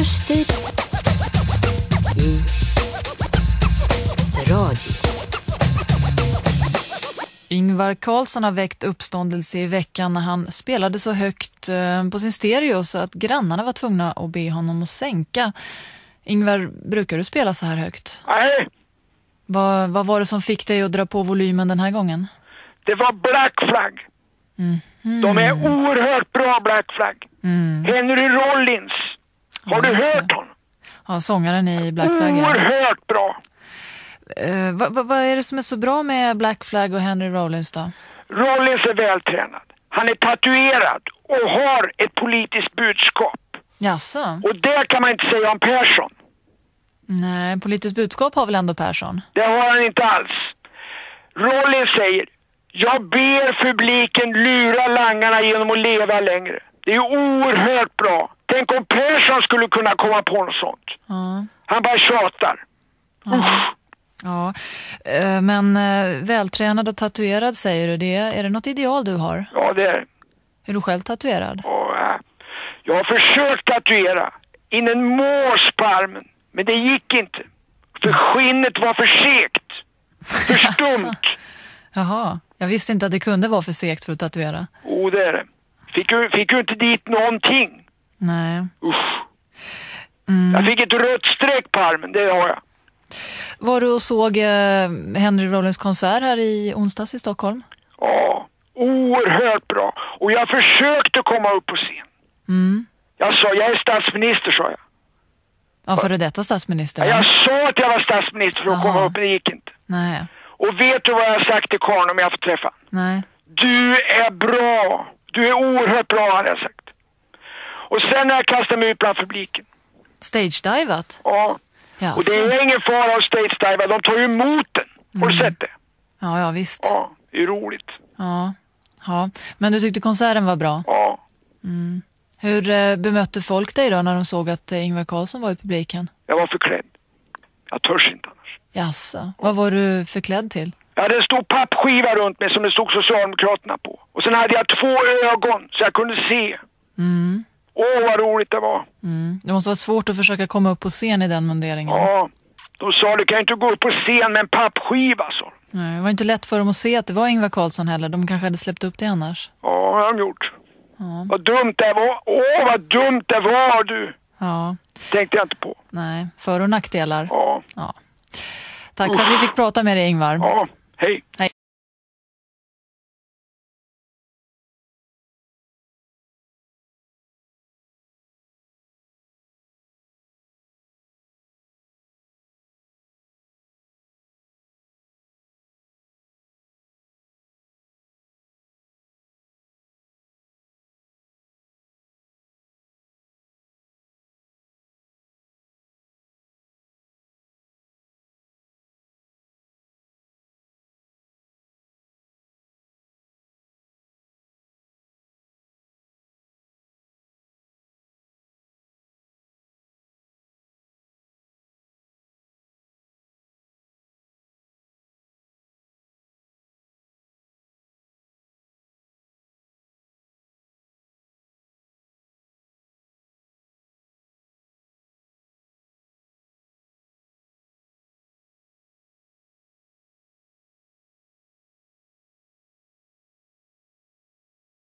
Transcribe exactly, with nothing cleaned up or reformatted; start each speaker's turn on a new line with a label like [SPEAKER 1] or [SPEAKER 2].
[SPEAKER 1] Rustig i radio.
[SPEAKER 2] Ingvar Carlsson har väckt uppståndelse i veckan när han spelade så högt på sin stereo så att grannarna var tvungna att be honom att sänka. Ingvar, brukar du spela så här högt?
[SPEAKER 3] Nej.
[SPEAKER 2] Vad, vad var det som fick dig att dra på volymen den här gången?
[SPEAKER 3] Det var Black Flag.
[SPEAKER 2] Mm. Mm.
[SPEAKER 3] De är oerhört bra, Black Flag.
[SPEAKER 2] Mm.
[SPEAKER 3] Henry Rollins. Har
[SPEAKER 2] Ja,
[SPEAKER 3] du
[SPEAKER 2] just
[SPEAKER 3] hört
[SPEAKER 2] det.
[SPEAKER 3] honom?
[SPEAKER 2] Ja, sångaren i Black Flag. Ja.
[SPEAKER 3] Oerhört bra.
[SPEAKER 2] Uh, vad, vad, vad är det som är så bra med Black Flag och Henry Rollins då?
[SPEAKER 3] Rollins är vältränad. Han är tatuerad och har ett politiskt budskap.
[SPEAKER 2] Jaså?
[SPEAKER 3] Och det kan man inte säga om Persson.
[SPEAKER 2] Nej, politiskt budskap har väl ändå Persson?
[SPEAKER 3] Det har han inte alls. Rollins säger: jag ber publiken lura langarna genom att leva längre. Det är oerhört bra. Tänk om Persson skulle kunna komma på något sånt.
[SPEAKER 2] Ja.
[SPEAKER 3] Han bara tjatar.
[SPEAKER 2] Ja.
[SPEAKER 3] Usch.
[SPEAKER 2] Ja, eh, men eh, vältränad och tatuerad säger du det. Är det något ideal du har?
[SPEAKER 3] Ja, det är.
[SPEAKER 2] Är du själv tatuerad?
[SPEAKER 3] Och, äh, jag har försökt tatuera in en mås på armen, men det gick inte. För skinnet var för segt. För stumt.
[SPEAKER 2] Jaha, jag visste inte att det kunde vara för segt för att tatuera.
[SPEAKER 3] Oh, det är det. Fick ju, fick ju inte dit någonting.
[SPEAKER 2] Nej.
[SPEAKER 3] Usch.
[SPEAKER 2] Mm.
[SPEAKER 3] Jag fick ett rött streck på armen, det har jag.
[SPEAKER 2] Var du och såg eh, Henry Rollins konsert här i onsdags i Stockholm?
[SPEAKER 3] Ja, oerhört bra. Och jag försökte komma upp på scen.
[SPEAKER 2] Mm.
[SPEAKER 3] Jag sa, jag är statsminister, sa jag.
[SPEAKER 2] Ja, före detta statsminister.
[SPEAKER 3] Ja,
[SPEAKER 2] Va?
[SPEAKER 3] jag sa att jag var statsminister för att
[SPEAKER 2] Jaha.
[SPEAKER 3] komma upp, men det gick inte.
[SPEAKER 2] Nej.
[SPEAKER 3] Och vet du vad jag har sagt till Karn om jag får träffa?
[SPEAKER 2] Nej.
[SPEAKER 3] Du är bra. Du är oerhört bra, hade jag sagt. Och sen när jag kastade mig ut bland publiken.
[SPEAKER 2] Stage-divat?
[SPEAKER 3] Ja.
[SPEAKER 2] Jaså.
[SPEAKER 3] Och det är ingen fara att stage-diva. De tar ju emot den. Har du
[SPEAKER 2] Mm.
[SPEAKER 3] sett det?
[SPEAKER 2] Ja, ja, visst.
[SPEAKER 3] Ja, det är roligt.
[SPEAKER 2] Ja. Ja. Men du tyckte konserten var bra?
[SPEAKER 3] Ja.
[SPEAKER 2] Mm. Hur eh, bemötte folk dig då när de såg att eh, Ingvar Carlsson var i publiken?
[SPEAKER 3] Jag var förklädd. Jag törs inte annars.
[SPEAKER 2] Jaså. Vad var du förklädd till?
[SPEAKER 3] Jag hade en stor pappskiva runt mig som det stod Socialdemokraterna på. Och sen hade jag två ögon så jag kunde se.
[SPEAKER 2] Mm.
[SPEAKER 3] Åh, vad roligt det var.
[SPEAKER 2] Mm. Det måste vara svårt att försöka komma upp på scen i den munderingen.
[SPEAKER 3] Ja, de sa du kan inte gå upp på scen med en pappskiva, så.
[SPEAKER 2] Nej, det var inte lätt för dem att se att det var Ingvar Carlsson heller. De kanske hade släppt upp det annars.
[SPEAKER 3] Ja, det har de gjort.
[SPEAKER 2] Ja.
[SPEAKER 3] Vad dumt det var. Åh, vad dumt det var, du.
[SPEAKER 2] Ja.
[SPEAKER 3] Tänkte jag inte på.
[SPEAKER 2] Nej, för- och nackdelar.
[SPEAKER 3] Ja.
[SPEAKER 2] Ja. Tack för att vi fick prata med dig, Ingvar.
[SPEAKER 3] Ja, hej.
[SPEAKER 2] Hej.